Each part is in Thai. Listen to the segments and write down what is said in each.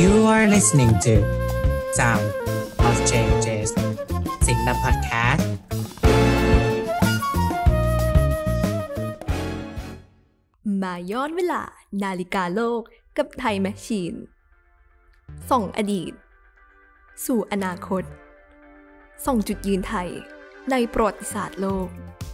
You are listening to Sound of Changes สิ่งนับพอดแคสต์มาย้อนเวลานาฬิกาโลกกับไทยแมชชีนส่องอดีตสู่อนาคตส่องจุดยืนไทยในประวัติศาสตร์โลก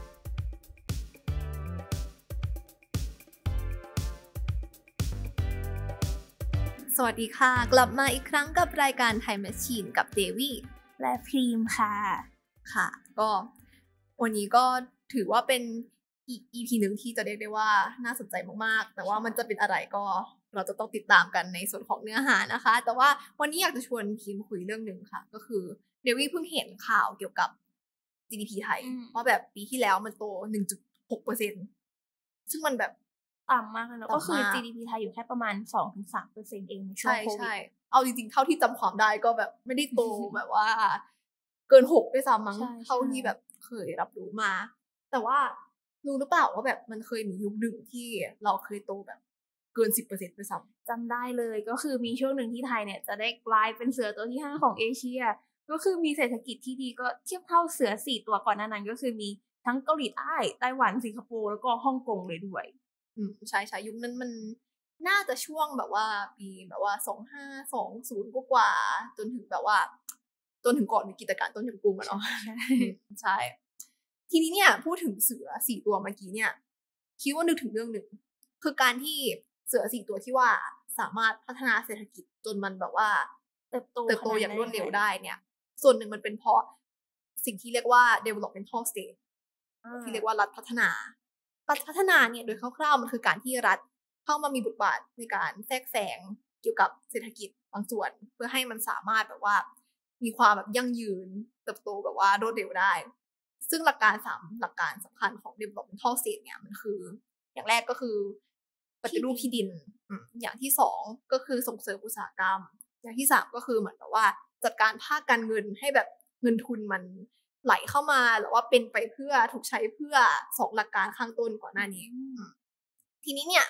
สวัสดีค่ะกลับมาอีกครั้งกับรายการไทยแมชชีนกับเดวี่และพรีมค่ะก็วันนี้ก็ถือว่าเป็นอีก EP นึงที่จะเรียกได้ว่าน่าสนใจมากๆแต่ว่ามันจะเป็นอะไรก็เราจะต้องติดตามกันในส่วนของเนื้อหานะคะแต่ว่าวันนี้อยากจะชวนทีมคุยเรื่องนึงค่ะก็คือเดวี่เพิ่งเห็นข่าวเกี่ยวกับ GDP ไทยว่าแบบปีที่แล้วมันโต 1.6% ซึ่งมันแบบต่ำมากเลยนะก็คือ GDP ไทยอยู่แค่ประมาณ 2-3% เองในช่วงโควิดเอาจริงๆเท่าที่จำความได้ก็แบบไม่ได้โต แบบว่าเกิน6ด้วยซ้ำมั้งเท่าที่แบบเคยรับรู้มาแต่ว่ารู้หรือเปล่าว่าแบบมันเคยมียุคหนึ่งที่เราเคยโตแบบเกิน 10% ด้วยซ้ำจำได้เลยก็คือมีช่วงหนึ่งที่ไทยเนี่ยจะได้กลายเป็นเสือตัวที่5ของเอเชียก็คือมีเศรษฐกิจที่ดีก็เทียบเท่าเสือ4ตัวก่อนหน้านั้นก็คือมีทั้งเกาหลีใต้ไต้หวันสิงคโปร์แล้วก็ฮ่องกงเลยด้วยใช่ๆยุคนั้นมันน่าจะช่วงแบบว่าปีแบบว่า2520กว่าจนถึงแบบว่าจนถึงก่อนวิกฤตการณ์ต้มยำกุ้งอะเนาะใช่ทีนี้เนี่ยพูดถึงเสือ4ตัวเมื่อกี้เนี่ยคิดว่านึกถึงเรื่องนึงคือการที่เสือ4ตัวที่ว่าสามารถพัฒนาเศรษฐกิจจนมันแบบว่าเติบโตอย่างรวดเร็วได้เนี่ยส่วนหนึ่งมันเป็นเพราะสิ่งที่เรียกว่า developmental state ที่เรียกว่ารัฐพัฒนาเนี่ยโดยคร่าวๆมันคือการที่รัฐเข้ามามีบทบาทในการแทรกแซงเกี่ยวกับเศรษฐกิจบางส่วนเพื่อให้มันสามารถแบบว่ามีความแบบยั่งยืนเติบโตแบบว่ารวดเร็วได้ซึ่งหลักการสำคัญของ developmental state เนี่ยมันคืออย่างแรกก็คือปฏิรูปที่ดินอย่างที่2ก็คือส่งเสริมอุตสาหกรรมอย่างที่3ก็คือเหมือนกับว่าจัดการภาคการเงินให้แบบเงินทุนมันไหลเข้ามาหรือว่าเป็นไปเพื่อถูกใช้เพื่อ2หลักการข้างต้นก่อนหน้านี้ทีนี้เนี่ย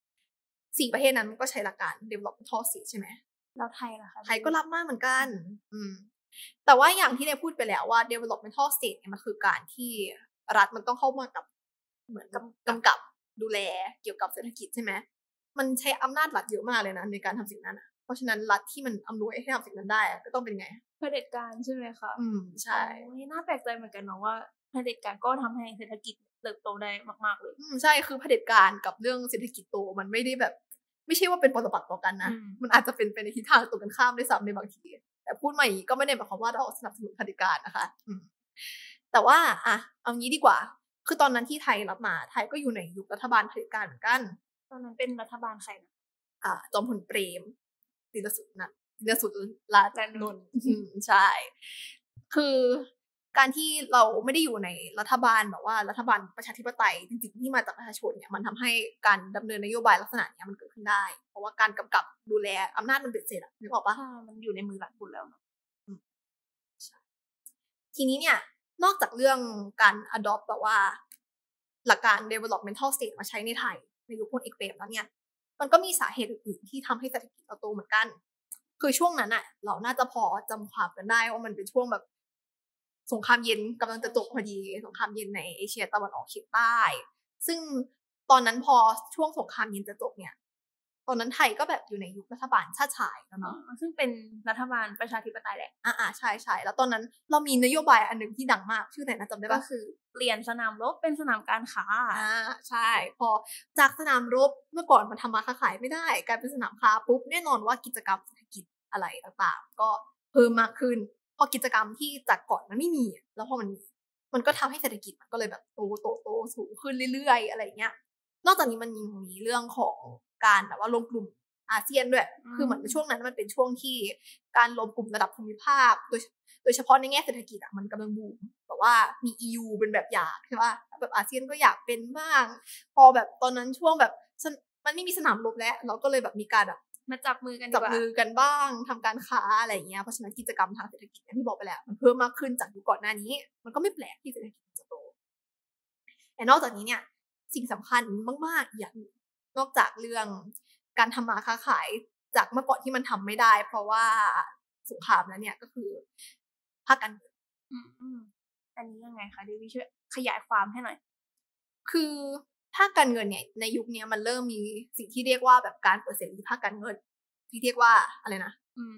4ประเทศนั้นมันก็ใช้หลักการ developmental state ใช่ไหมแล้วไทยล่ะคะไทยก็รับมากเหมือนกันแต่ว่าอย่างที่ได้พูดไปแล้วว่า developmental state เนี่ยมันคือการที่รัฐมันต้องเข้ามากับเหมือนกับกำกับดูแลเกี่ยวกับเศรษฐกิจใช่ไหมมันใช้อำนาจรัฐเยอะมากเลยนะในการทำสิ่งนั้นเพราะฉะนั้นรัฐที่มันอำนวยให้ทำสิ่งนั้นได้ก็ต้องเป็นไงเผด็จการใช่ไหมคะใช่น่าแปลกใจเหมือนกันเนาะว่าเผด็จการก็ทำให้เศรษฐกิจเติบโตได้มากๆเลยใช่คือเผด็จการกับเรื่องเศรษฐกิจโตมันไม่ได้แบบไม่ใช่ว่าเป็นปฏิปักษ์ต่อกันนะมันอาจจะเป็นไปในทิศทางตรงกันข้ามด้วยซ้ำในบางทีแต่พูดมาอย่างนี้ก็ไม่ได้หมายความว่าเราสนับสนุนเผด็จการนะคะแต่ว่าเอางี้ดีกว่าคือตอนนั้นที่ไทยรับมาไทยก็อยู่ในยุครัฐบาลเผด็จการเหมือนกันตอนนั้นเป็นรัฐบาลใครนะจอมพลเปรมธีรสุดราชนนท์ใช่คือการที่เราไม่ได้อยู่ในรัฐบาลแบบว่ารัฐบาลประชาธิปไตยจริงๆที่มาจากประชาชนเนี่ยมันทำให้การดำเนินนโยบายลักษณะนี้มันเกิดขึ้นได้เพราะว่าการกำกับดูแลอำนาจมันเบ็ดเสร็จนึกออกปะมันอยู่ในมือรัฐหมดแล้วเนาะทีนี้เนี่ยนอกจากเรื่องการ adopt แบบว่าหลักการ developmental state มาใช้ในไทยในยุคพลเอกเปรมแล้วเนี่ยมันก็มีสาเหตุอื่นๆที่ทำให้เศรษฐกิจโตเหมือนกันคือช่วงนั้นน่ะเราน่าจะพอจำความกันได้ว่ามันเป็นช่วงแบบสงครามเย็นกำลังจะจบพอดีสงครามเย็นในเอเชียตะวันออกเฉียงใต้ซึ่งตอนนั้นพอช่วงสงครามเย็นจะจบเนี่ยตอนนั้นไทยก็แบบอยู่ในยุครัฐบาลชาติชายแล้วเนาะซึ่งเป็นรัฐบาลประชาธิปไตยแหละใช่ๆแล้วตอนนั้นเรามีนโยบายอันนึงที่ดังมากชื่อไหนนะจำได้ป่ะก็คือเปลี่ยนสนามรบเป็นสนามการค้าใช่พอจากสนามรบเมื่อก่อนมันทำมาค้าขายไม่ได้กลายเป็นสนามค้าปุ๊บแน่นอนว่ากิจกรรมเศรษฐกิจอะไรต่างๆก็เพิ่มมากขึ้นพอกิจกรรมที่จากก่อนมันไม่มีแล้วพอมันก็ทำให้เศรษฐกิจมันก็เลยแบบโตสูงขึ้นเรื่อยๆอะไรเงี้ยนอกจากนี้มันยังมีเรื่องของการแบบว่ารวมกลุ่มอาเซียนด้วยคือเหมือนช่วงนั้นมันเป็นช่วงที่การรวมกลุ่มระดับภูมิภาคโดยเฉพาะในแง่เศรษฐกิจมันกำลังบูมแบบว่ามี EU เป็นแบบอย่างใช่ป่ะแบบอาเซียนก็อยากเป็นบ้างพอแบบตอนนั้นช่วงแบบมันไม่มีสนามรบแล้วเราก็เลยแบบมีการแบบมาจับมือกันบ้างทำการค้าอะไรอย่างเงี้ยเพราะฉะนั้นกิจกรรมทางเศรษฐกิจที่บอกไปแล้วมันเพิ่มมากขึ้นจากยุคก่อนหน้านี้มันก็ไม่แปลกที่เศรษฐกิจจะโตแต่นอกจากนี้เนี่ยสิ่งสำคัญมากๆอย่างนอกจากเรื่องการทำมาค้าขายจากเมื่อก่อนที่มันทำไม่ได้ เพราะว่าสงครามแล้วเนี่ยก็คือภาคการเงินอันนี้ยังไงคะเดวี่ช่วยขยายความให้หน่อยคือภาคการเงินเนี่ยในยุคนี้มันเริ่มมีสิ่งที่เรียกว่าแบบการเปิดเสรีภาคการเงินที่เรียกว่าอะไรนะ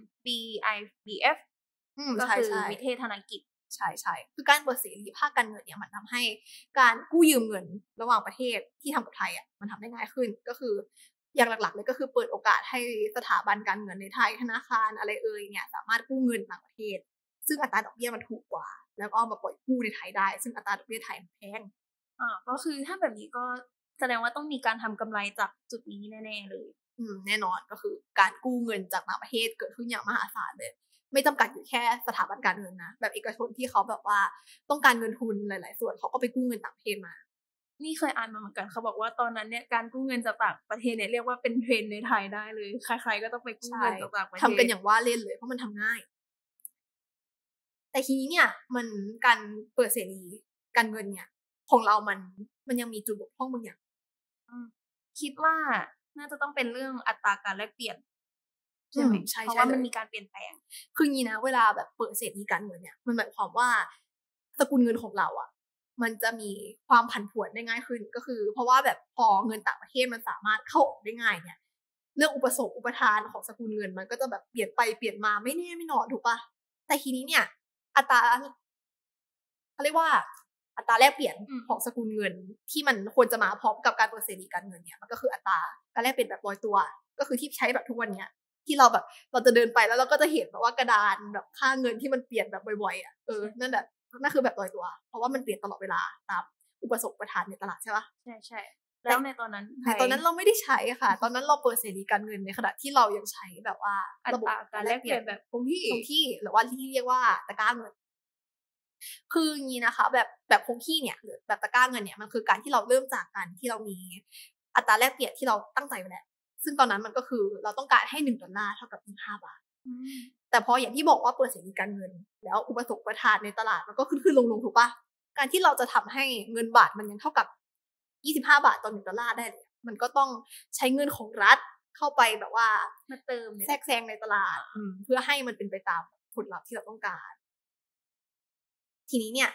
BIBF ก็คือวิเทศนกิจใช่คือการเปิดเสรีภาคการเงินเนี่ยมันทำให้การกู้ยืมเงินระหว่างประเทศที่ทำกับไทยอ่ะมันทำได้ง่ายขึ้นก็คืออย่างหลักๆเลยก็คือเปิดโอกาสให้สถาบันการเงินในไทยธนาคารอะไรเนี่ยสามารถกู้เงินต่างประเทศซึ่งอัตราดอกเบี้ยมันถูกกว่าแล้วก็เอามาปล่อยกู้ในไทยได้ซึ่งอัตราดอกเบี้ยไทยมันแพงก็คือถ้าแบบนี้ก็แสดงว่าต้องมีการทำกำไรจากจุดนี้แน่ๆเลยแน่นอนก็คือการกู้เงินจากต่างประเทศเกิดขึ้นอย่างมหาศาลเลยไม่จำกัดอยู่แค่สถาบันการเงินนะแบบเอกชนที่เขาแบบว่าต้องการเงินทุนหลายๆส่วนเขาก็ไปกู้เงินต่างประเทศมานี่เคยอ่านมาเหมือนกันเขาบอกว่าตอนนั้นเนี่ยการกู้เงินจากต่างประเทศเนี่ยเรียกว่าเป็นเทรนด์ในไทยได้เลยใครๆก็ต้องไปกู้เงินจากต่างประเทศทำกันอย่างว่าเล่นเลยเพราะมันทำง่ายแต่ทีนี้เนี่ยมันการเปิดเสรีการเงินเนี่ยของเรามันยังมีจุดบกพร่องบางอย่างคิดว่าน่าจะต้องเป็นเรื่องอัตราการแลกเปลี่ยนใช่ไหมเพราะว่ามันมีการเปลี่ยนแปลงคืองี้นะเวลาแบบเปิดเสรีการเงินเนี่ยมันหมายความว่าสกุลเงินของเราอ่ะมันจะมีความผันผวนได้ง่ายขึ้นก็คือเพราะว่าแบบพอเงินต่างประเทศมันสามารถเข้าออกได้ง่ายเนี่ยเรื่องอุปทานของสกุลเงินมันก็จะแบบเปลี่ยนไปเปลี่ยนมาไม่แน่ไม่นอนถูกปะแต่ทีนี้เนี่ยอัตราเขาเรียกว่าอัตราแลกเปลี่ยนของสกุลเงินที่มันควรจะมาพร้อมกับการเปิดเสรีการเงินเนี่ยมันก็คืออัตราการแลกเปลี่ยนแบบลอยตัวก็คือที่ใช้แบบทุกวันเนี้ยที่เราแบบเราจะเดินไปแล้วเราก็จะเห็นแบบว่ากระดานแบบค่าเงินที่มันเปลี่ยนแบบบ่อยๆอ่ะนั่นคือแบบลอยตัวเพราะว่ามันเปลี่ยนตลอดเวลาตามอุปทานในตลาดใช่ปะใช่แล้วในตอนนั้นเราไม่ได้ใช้ค่ะตอนนั้นเราเปิดเสรีการเงินในขณะที่เรายังใช้แบบว่าระบบการแลกเปลี่ยนแบบคงที่หรือว่าที่เรียกว่าตะกร้าเงินคืออย่างนี้นะคะแบบคงที่เนี่ยหรือแบบตะกร้าเงินเนี่ยมันคือการที่เราเริ่มจากการที่เรามีอัตราแลกเปลี่ยนที่เราตั้งใจไว้แล้วซึ่งตอนนั้นมันก็คือเราต้องการให้$1เท่ากับ25 บาทแต่พออย่างที่บอกว่าเปิดเสรีการเงินแล้วอุปทานในตลาดมันก็ขึ้นลงถูกปะการที่เราจะทำให้เงินบาทมันยังเท่ากับ25 บาทต่อ$1ได้เลยมันก็ต้องใช้เงินของรัฐเข้าไปแบบว่ามาเติมแทรกแซงในตลาดเพื่อให้มันเป็นไปตามผลลัพธ์ที่เราต้องการทีนี้เนี่ย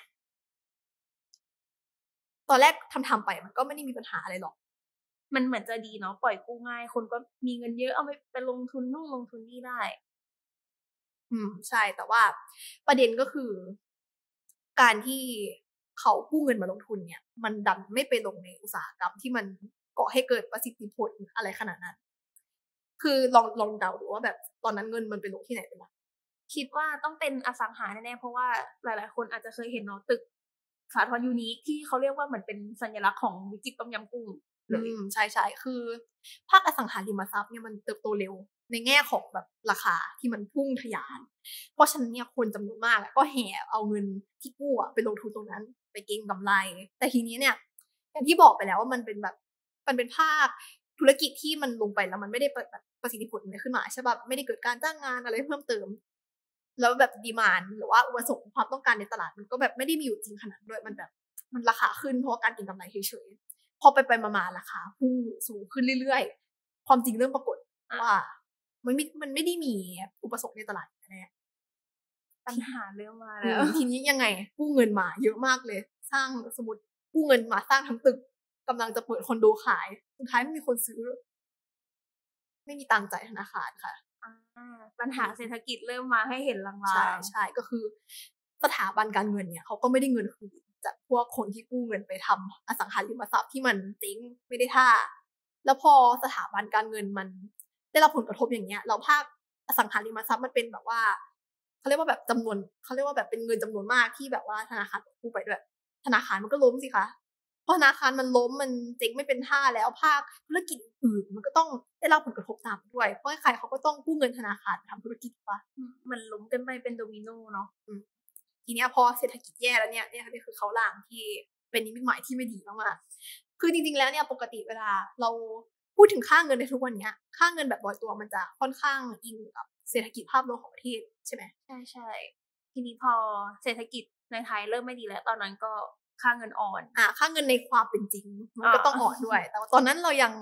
ตอนแรกทำไปมันก็ไม่ได้มีปัญหาอะไรหรอกมันเหมือนจะดีเนาะปล่อยกู้ง่ายคนก็มีเงินเยอะเอาไปลงทุนนู่นลงทุนนี่ได้ใช่แต่ว่าประเด็นก็คือการที่เขากู้เงินมาลงทุนเนี่ยมันดันไม่ไปลงในอุตสาหกรรมที่มันก่อให้เกิดประสิทธิผลอะไรขนาดนั้นคือลองเดาดูว่าแบบตอนนั้นเงินมันไปลงที่ไหนเป็นหลักคิดว่าต้องเป็นอสังหาแน่ๆเพราะว่าหลายๆคนอาจจะเคยเห็นเนาะตึกสาทรยูนิคที่เขาเรียกว่าเหมือนเป็นสัญลักษณ์ของวิจิตรต้มยำกุ้งใช่คือภาคอสังหาริมทรัพย์เนี่ยมันเติบโตเร็วในแง่ของแบบราคาที่มันพุ่งทะยานเพราะฉะนั้นเนี่ยคนจำนวนมากก็แห่เอาเงินที่กู้ไปลงทุนตรงนั้นไปเก็งกำไรแต่ทีนี้เนี่ยอย่างที่บอกไปแล้วว่ามันเป็นภาคธุรกิจที่มันลงไปแล้วมันไม่ได้ประสิทธิผลอะไรขึ้นมาใช่ป่ะไม่ได้เกิดการจ้างงานอะไรเพิ่มเติมแล้วแบบดีมานด์หรือว่าอุปสงค์ความต้องการในตลาดมันก็แบบไม่ได้มีอยู่จริงขนาดด้วยมันราคาขึ้นเพราะการเก็งกำไรเฉยๆพอไปมาราคาพุ่งสูงขึ้นเรื่อยๆความจริงเริ่มปรากฏว่ามันไม่ได้มีอุปสงค์ในตลาดแน่ปัญหาเริ่มมาแล้วทีนี้ยังไงกู้เงินมาเยอะมากเลยสร้างสมมติกู้เงินมาสร้างทั้งตึกกำลังจะเปิดคอนโดขายสุดท้ายไม่มีคนซื้อไม่มีตังค์จ่ายธนาคารค่ะปัญหาเศรษฐกิจเริ่มมาให้เห็นลางๆใช่ก็คือสถาบันการเงินเนี่ยเขาก็ไม่ได้เงินคืนจากพวกคนที่กู้เงินไปทำอสังหาริมทรัพย์ที่มันเจ๊งไม่ได้ท่าแล้วพอสถาบันการเงินมันได้รับผลกระทบอย่างเงี้ยเราภาคอสังหาริมทรัพย์มันเป็นแบบว่าเขาเรียกว่าแบบจำนวนเขาเรียกว่าแบบเป็นเงินจำนวนมากที่แบบว่าธนาคารกู้ไปด้วยธนาคารมันก็ล้มสิคะพอธนาคารมันล้มมันเจ๊งไม่เป็นท่าแล้วภาคธุรกิจอื่นมันก็ต้องได้รับผลกระทบตามด้วยเพราะใครเขาก็ต้องกู้เงินธนาคารทำธุรกิจป่ะมันล้มกันไปเป็นโดมิโนเนาะทีเนี้ยพอเศรษฐกิจแย่แล้วเนี่ยคือเขาล่างที่เป็นนิมิตหมายที่ไม่ดีมากๆคือจริงๆแล้วเนี่ยปกติเวลาเราพูดถึงค่าเงินในทุกวันนี้ค่าเงินแบบลอยตัวมันจะค่อนข้างอิงกับเศรษฐกิจภาพรวมของประเทศใช่ไหมใช่ทีนี้พอเศรษฐกิจในไทยเริ่มไม่ดีแล้วตอนนั้นก็ค่าเงินอ่อนค่าเงินในความเป็นจริงมันก็ต้องอ่อนด้วยแต่ว่าตอนนั้นเรายัง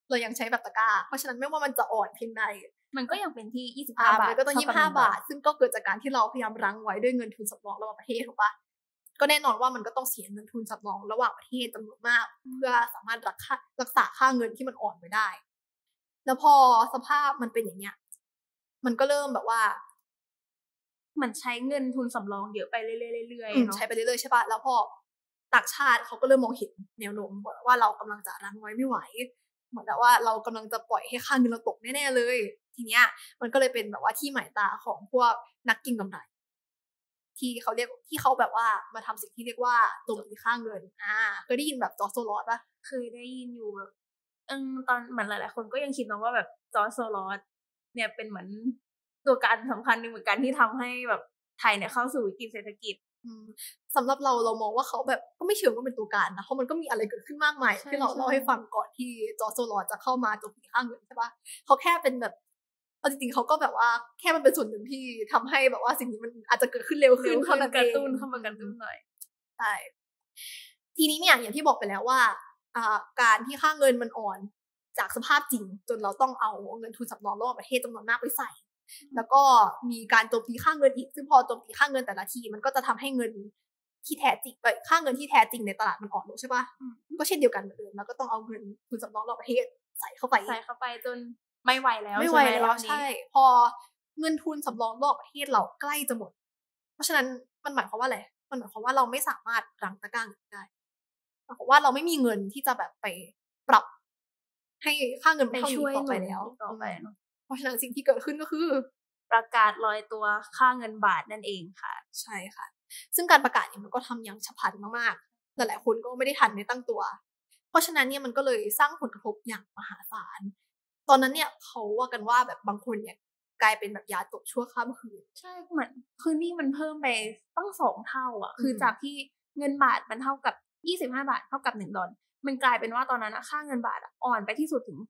เรายังใช้แบบตะกร้าเพราะฉะนั้นไม่ว่ามันจะอ่อนเพียงใดมันก็ยังเป็นที่25 บาทมันก็ต้อง25 บาทซึ่งก็เกิดจากการที่เราพยายามรั้งไว้ด้วยเงินทุนสำรองระหว่างประเทศถูกปะก็แน่นอนว่ามันก็ต้องเสียเงินทุนสำรองระหว่างประเทศจำนวนมากเพื่อสามารถรักษาค่าเงินที่มันอ่อนไว้ได้แล้วพอสภาพมันเป็นอย่างเนี้ยมันก็เริ่มแบบว่ามันใช้เงินทุนสำรองเยอะไปเรื่อยๆเนาะใช้ไปเรื่อยๆใช่ปะแล้วพอต่างชาติเขาก็เริ่มมองเห็นแนวโน้มว่าเรากำลังจะรั้งไว้ไม่ไหวเหมือนแบบว่าเรากำลังจะปล่อยให้ค่าเงินเราตกแน่ๆเลยทีเนี้ยมันก็เลยเป็นแบบว่าที่หมายตาของพวกนักเก็งกำไรที่เขาแบบว่ามาทำสิ่งที่เรียกว่าโจมตีค่าเงินเคยได้ยินแบบจอร์จโซลอสป่ะเคยได้ยินอยู่แบบตอนเหมือนหลายๆคนก็ยังคิดนะว่าแบบจอร์จโซลอสเนี่ยเป็นเหมือนตัวการสำคัญหนึ่งเหมือนกันที่ทำให้แบบไทยเนี่ยเข้าสู่วิกฤตเศรษฐกิจสำหรับเรามองว่าเขาแบบก็ไม่เชิงว่าเป็นตัวการนะเพราะมันก็มีอะไรเกิดขึ้นมากมายที่เราเล่าให้ฟังก่อนที่จอร์จโซลอสจะเข้ามาโจมตีค่าเงินใช่ป่ะเขาแค่เป็นแบบจริงๆเขาก็แบบว่าแค่มันเป็นส่วนหนึ่งที่ทำให้แบบว่าสิ่งนี้มันอาจจะเกิดขึ้นเร็วขึ้นเข้ามากระตุ้นหน่อยใช่ทีนี้เนี่ยอย่างที่บอกไปแล้วว่าการที่ค่าเงินมันอ่อนจากสภาพจริงจนเราต้องเอาเงินทุนสำรองระหว่างประเทศจำนวนมากไปใส่แล้วก็มีการโจมตีค่าเงินอีกซึ่งพอโจมตีค่าเงินแต่ละทีมันก็จะทำให้เงินที่แท้จริงค่าเงินที่แท้จริงในตลาดมันอ่อนลงใช่ป่ะก็เช่นเดียวกันเหมือนเดิมแล้วก็ต้องเอาเงินทุนสำรองระหว่างประเทศใส่เข้าไปจนไม่ไหวแล้วใช่พอเงินทุนสำรองระหว่างประเทศเราใกล้จะหมดเพราะฉะนั้นมันหมายความว่าอะไรมันหมายความว่าเราไม่สามารถรั้งตะกร้าได้หมายความว่าเราไม่มีเงินที่จะแบบไปปรับให้ค่าเงินมันเท่านี้ต่อไปแล้วเพราะฉะนั้นสิ่งที่เกิดขึ้นก็คือประกาศลอยตัวค่าเงินบาทนั่นเองค่ะใช่ค่ะซึ่งการประกาศเนี่ยมันก็ทำอย่างฉับพลันมากๆหลายๆคนก็ไม่ได้ทันได้ตั้งตัวเพราะฉะนั้นเนี่ยมันก็เลยสร้างผลกระทบอย่างมหาศาลตอนนั้นเนี่ยเขาว่ากันว่าแบบบางคนเนี่ยกลายเป็นแบบยาจกชั่วข้ามคืนใช่เหมือนคือนี่มันเพิ่มไปตั้ง2 เท่าอ่ะคือจากที่เงินบาทมันเท่ากับ25 บาทเท่ากับ$1มันกลายเป็นว่าตอนนั้นค่าเงินบาทอ่อนไปที่สุดถึง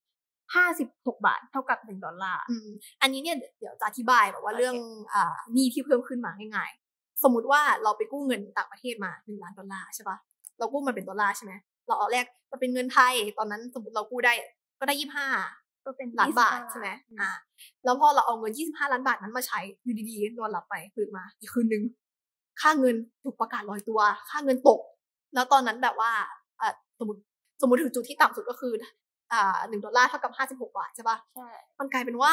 56 บาทเท่ากับ$1 อันนี้เนี่ยเดี๋ยวจะอธิบายแบบว่าเรื่องหนี้ที่เพิ่มขึ้นมาง่ายๆสมมุติว่าเราไปกู้เงินต่างประเทศมา$1 ล้านใช่ปะเรากู้มันเป็นดอลลาร์ใช่ไหมเราเอาแลกมาเป็นเงินไทยตอนนั้นสมมติเรากู้ได้ก็ได้25ก็เป็นล้านบาทใช่ไหมแล้วพอเราเอาเงิน25 ล้านบาทนั้นมาใช้อยู่ดีๆนอนหลับไปตื่นมาอีกคืนนึงค่าเงินถูกประกาศลอยตัวค่าเงินตกแล้วตอนนั้นแบบว่าสมมติถึงจุดที่ต่ำสุดก็คือ$1เท่ากับ56 บาทใช่ป่ะใช่มันกลายเป็นว่า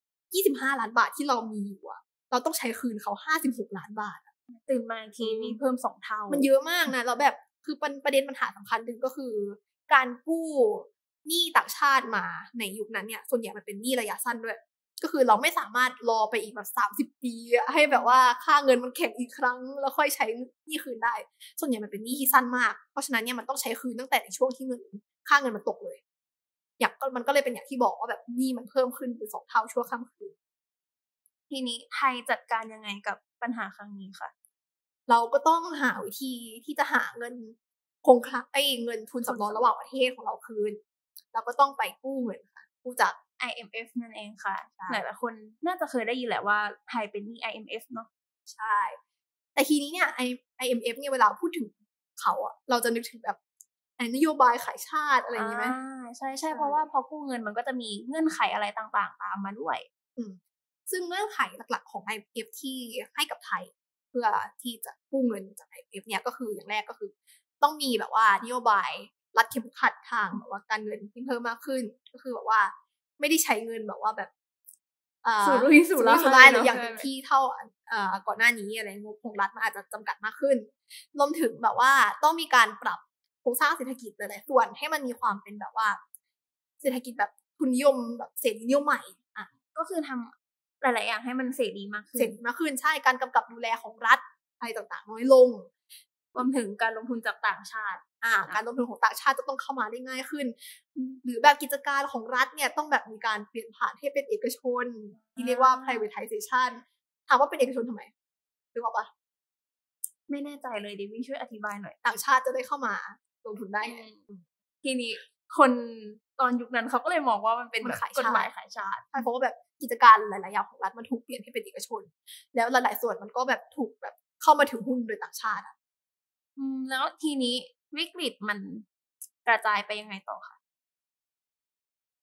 25 ล้านบาทที่เรามีอยู่เราต้องใช้คืนเขา56 ล้านบาทตื่นมาทีมีเพิ่ม2 เท่ามันเยอะมากนะแล้วแบบคือประเด็นปัญหาสำคัญหนึ่งก็คือการกู้หนี้ต่างชาติมาในยุคนั้นเนี่ยส่วนใหญ่มันเป็นหนี้ระยะสั้นด้วยก็คือเราไม่สามารถรอไปอีกแบบ30 ปีให้แบบว่าค่าเงินมันแข็งอีกครั้งแล้วค่อยใช้หนี้คืนได้ส่วนใหญ่มันเป็นหนี้ที่สั้นมากเพราะฉะนั้นเนี่ยมันต้องใช้คืนตั้งแต่ในช่วงที่ค่าเงินมันตกเลยมันก็เลยเป็นอย่างที่บอกว่าแบบหนี้มันเพิ่มขึ้นเป็น2 เท่าชั่วข้ามคืนทีนี้ไทยจัดการยังไงกับปัญหาครั้งนี้ค่ะเราก็ต้องหาวิธีที่จะหาเงินเงินทุนสำรองระหว่างประเทศของเราคืนเราก็ต้องไปกู้เงินค่ะกู้จาก IMF นั่นเองค่ะหลายๆคนน่าจะเคยได้ยินแหละว่าไทยเป็นหนี้ IMF เนาะใช่แต่ทีนี้เนี่ย IMF เนี่ยเวลาพูดถึงเขาเราจะนึกถึงแบบนโยบายขายชาติอะไรอย่างนี้ไหมใช่ใช่เพราะว่าพอกู้เงินมันก็จะมีเงื่อนไขอะไรต่างๆตามมาด้วยซึ่งเงื่อนไขหลักๆของ IMF ที่ให้กับไทยเพื่อที่จะกู้เงินจาก IMF เนี่ยก็คืออย่างแรกก็คือต้องมีแบบว่านโยบายรัดเข็มขัดทางแบบว่าการเงินที่เพิ่มมากขึ้นก็คือแบบว่าไม่ได้ใช้เงินแบบว่าแบบสุรุ่ยสุร่ายหรืออย่างที่เท่าก่อนหน้านี้อะไรงบของรัฐมันอาจจะจำกัดมากขึ้นรวมถึงแบบว่าต้องมีการปรับโครงสร้างเศรษฐกิจหลายๆส่วนให้มันมีความเป็นแบบว่าเศรษฐกิจแบบทุนนิยมแบบเสรีนิยมใหม่ก็คือทำหลายๆอย่างให้มันเสรีมากขึ้นใช่การกำกับดูแลของรัฐอะไรต่างๆน้อยลงรวมถึงการลงทุนจากต่างชาติการลงทุนของต่างชาติจะต้องเข้ามาได้ง่ายขึ้นหรือแบบกิจการของรัฐเนี่ยต้องแบบมีการเปลี่ยนผ่านให้เป็นเอกชนที่เรียกว่า privatization ถามว่าเป็นเอกชนทำไมหรือว่าปะไม่แน่ใจเลยดิวิช่วยอธิบายหน่อยต่างชาติจะได้เข้ามาลงทุนได้ไงทีนี้คนตอนยุคนั้นเขาก็เลยมองว่ามันเป็นกฎหมายขายชาติเพราะว่าแบบกิจการหลายๆอย่างของรัฐมันถูกเปลี่ยนให้เป็นเอกชนแล้วหลายๆส่วนมันก็แบบถูกแบบเข้ามาถือหุ้นโดยต่างชาติแล้วทีนี้วิกฤตมันกระจายไปยังไงต่อคะ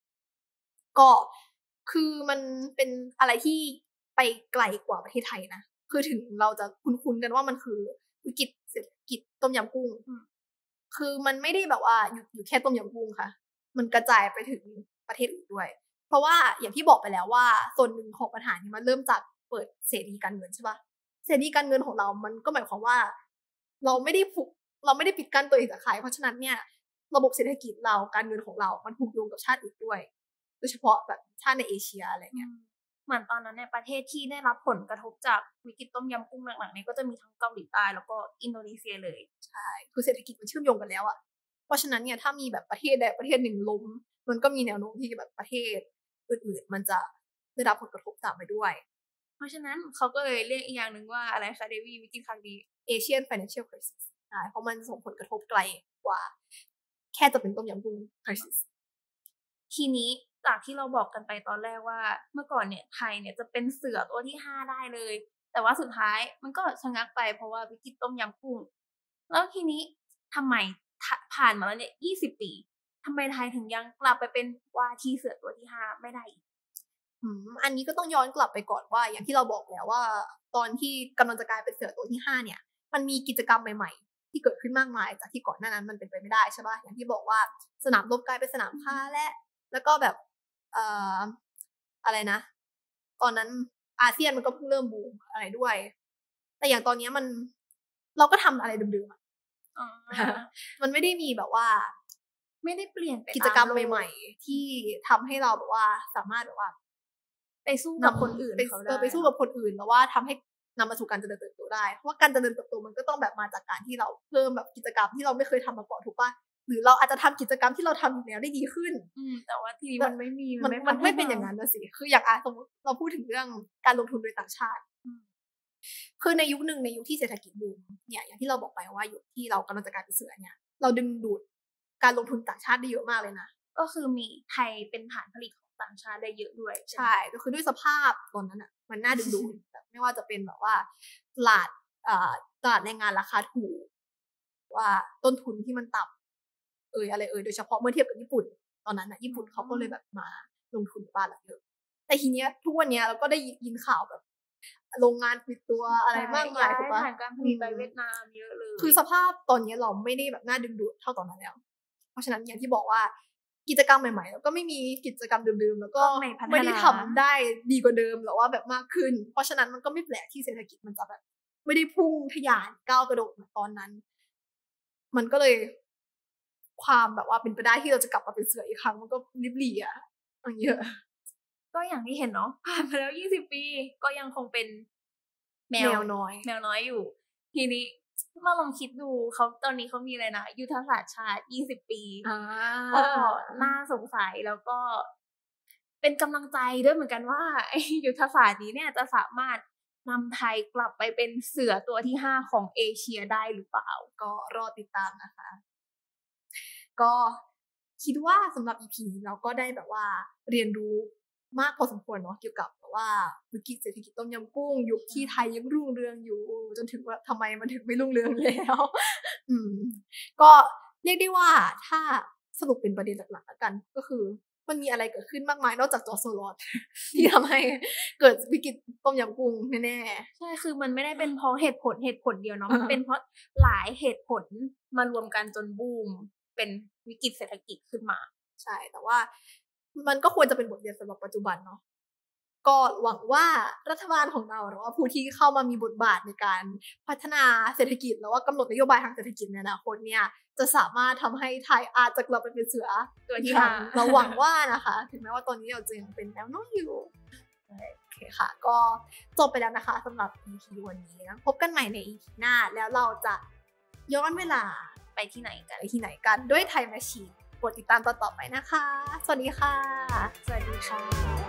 ก็คือมันเป็นอะไรที่ไปไกลกว่าประเทศไทยนะคือถึงเราจะคุ้นๆกันว่ามันคือวิกฤตเศรษฐกิจต้มยำกุ้งคือมันไม่ได้แบบว่าอยู่แค่ต้มยำกุ้งค่ะมันกระจายไปถึงประเทศอื่นด้วยเพราะว่าอย่างที่บอกไปแล้วว่าส่วนหนึ่งของปัญหานี้มันเริ่มจากเปิดเสรีการเงินใช่ปะเสรีการเงินของเรามันก็หมายความว่าเราไม่ได้ปิดกั้นตัวเองจากใครเพราะฉะนั้นเนี่ยระบบเศรษฐกิจเราการเงินของเรามันผูกโยงกับชาติอื่นด้วยโดยเฉพาะแบบชาติในเอเชียอะไรเงี้ยเหมือนตอนนั้นในประเทศที่ได้รับผลกระทบจากวิกฤตต้มยำกุ้งหลักๆนี้ก็จะมีทั้งเกาหลีใต้แล้วก็อินโดนีเซียเลยใช่คือเศรษฐกิจมันเชื่อมโยงกันแล้วอะเพราะฉะนั้นเนี่ยถ้ามีแบบประเทศใดประเทศหนึ่งล้มมันก็มีแนวโน้มที่แบบประเทศอื่นๆมันจะได้รับผลกระทบตามไปด้วยเพราะฉะนั้นเขาก็เลยเรียกอีกอย่างหนึ่งว่าอะไรคะเดวี่วิกฤตครั้งนี้ Asian Financial Crisis ใช่เพราะมันส่งผลกระทบไกลกว่าแค่จะเป็นต้มยำกุ้ง crisis ทีนี้จากที่เราบอกกันไปตอนแรกว่าเมื่อก่อนเนี่ยไทยเนี่ยจะเป็นเสือตัวที่5ได้เลยแต่ว่าสุดท้ายมันก็ชะงักไปเพราะว่าวิกฤตต้มยำกุ้งแล้วทีนี้ทำไมผ่านมาแล้วเนี่ย20 ปีทำไมไทยถึงยังกลับไปเป็นว่าที่เสือตัวที่5ไม่ได้อีกอันนี้ก็ต้องย้อนกลับไปก่อนว่าอย่างที่เราบอกแล้วว่าตอนที่กำลังจะกลายเป็นเสือตัวที่5เนี่ยมันมีกิจกรรมใหม่ๆที่เกิดขึ้นมากมายจากที่ก่อนหน้านั้นมันเป็นไปไม่ได้ใช่ป่ะอย่างที่บอกว่าสนามรบกลายเป็นสนามฆ่าแล้วก็แบบอะไรนะตอนนั้นอาเซียนมันก็เพิ่งเริ่มบูมอะไรด้วยแต่อย่างตอนนี้เราก็ทำอะไรเดิมๆมันไม่ได้มีแบบว่าไม่ได้เปลี่ยนกิจกรรมใหม่ๆที่ทำให้เราแบบว่าสามารถแบบว่าไปสู้กับคนอื่นไปสู้กับคนอื่นแล้วว่าทำให้นำมาสู่การเจริญเติบโตได้เพราะว่าการเจริญเติบโตมันก็ต้องแบบมาจากการที่เราเพิ่มแบบกิจกรรมที่เราไม่เคยทำมาก่อนถูกป่ะหรือเราอาจจะทำกิจกรรมที่เราทำอยู่แล้วได้ดีขึ้นแต่ว่าทีนี้มันไม่มีมันไม่เป็นอย่างนั้นนะสิคืออย่างสมมติเราพูดถึงเรื่องการลงทุนโดยต่างชาติคือในยุคที่เศรษฐกิจบูมเนี่ยอย่างที่เราบอกไปว่ายุคที่เรากำลังจะกลายเป็นเสือเนี่ยเราดึงดูดการลงทุนต่างชาติได้เยอะมากเลยนะก็คือมีไทยเป็นฐานผลิตของต่างชาติได้เยอะด้วยใช่ก็คือด้วยสภาพตอนนั้นอ่ะมันน่าดึงดูดแบบไม่ว่าจะเป็นแบบว่าตลาดแรงงานราคาถูกว่าต้นทุนที่มันต่ำอะไรโดยเฉพาะเมื่อเทียบกับญี่ปุ่นตอนนั้นนะญี่ปุ่นเขาก็เลยแบบมาลงทุนบ้านเราเยอะแต่ทีเนี้ยทุกวันนี้เราก็ได้ยินข่าวแบบโรงงานปิดตัวอะไรมากมายถูกปะฐานการผลิตไปเวียดนามเยอะเลยคือสภาพตอนนี้เราไม่ได้แบบน่าดึงดูดเท่าตอนนั้นแล้วเพราะฉะนั้นอย่างที่บอกว่ากิจกรรมใหม่ๆแล้วก็ไม่มีกิจกรรมเดิมๆแล้วก็ไม่ได้ทำได้ดีกว่าเดิมหรือว่าแบบมากขึ้นเพราะฉะนั้นมันก็ไม่แปลกที่เศรษฐกิจมันจะแบบไม่ได้พุ่งทะยานก้าวกระโดดเหมือนตอนนั้นมันก็เลยความแบบว่าเป็นไปได้ที่เราจะกลับมาเป็นเสืออีกครั้งมันก็ริบหรี่อ่ะเยอะก็อย่างที่เห็นเนาะผ่านมาแล้ว20 ปีก็ยังคงเป็นแมวน้อยอยู่ทีนี้มาลองคิดดูเขาตอนนี้เขามีอะไรนะยุทธศาสตร์ชาติ20 ปีก็น่าสงสัยแล้วก็เป็นกำลังใจด้วยเหมือนกันว่าไอ้ยุทธศาสตร์นี้เนี่ยจะสามารถนำไทยกลับไปเป็นเสือตัวที่5ของเอเชียได้หรือเปล่าก็รอติดตามนะคะก็คิดว่าสำหรับ EP นี้เราก็ได้แบบว่าเรียนรู้มากพอสมควรเนาะเกี่ยวกับแบบว่าวิกฤตเศรษฐกิจต้มยำกุ้งยุคที่ไทยยังรุ่งเรืองอยู่จนถึงว่าทำไมมันถึงไม่รุ่งเรืองแล้วก็เรียกได้ว่าถ้าสรุปเป็นประเด็นหลักๆแล้วกันก็คือมันมีอะไรเกิดขึ้นมากมายนอกจากจอร์จ โซโรสที่ทำให้เกิดวิกฤตต้มยำกุ้งแน่ๆใช่คือมันไม่ได้เป็นเพราะเหตุผลเดียวเนาะมันเป็นเพราะหลายเหตุผลมารวมกันจนบูมเป็นวิกฤตเศรษฐกิจขึ้นมาใช่แต่ว่ามันก็ควรจะเป็นบทเรียนสำหรับปัจจุบันเนาะก็หวังว่ารัฐบาลของเราหรือว่าผู้ที่เข้ามามีบทบาทในการพัฒนาเศรษฐกิจแล้วว่ากำหนดนโยบายทางเศรษฐกิจในอนาคตเนี่ยจะสามารถทำให้ไทยอาจจะกลับไปเป็นเสือตัวที่เราหวังว่านะคะถึงแม้ว่าตอนนี้เราจะยังเป็นแมวน้อยอยู่โอเคค่ะก็จบไปแล้วนะคะสำหรับ EP วันนี้นะพบกันใหม่ใน EP หน้าแล้วเราจะย้อนเวลาไปที่ไหนกันด้วย Time Machine กดติดตามต่อไปนะคะสวัสดีค่ะสวัสดีค่ะ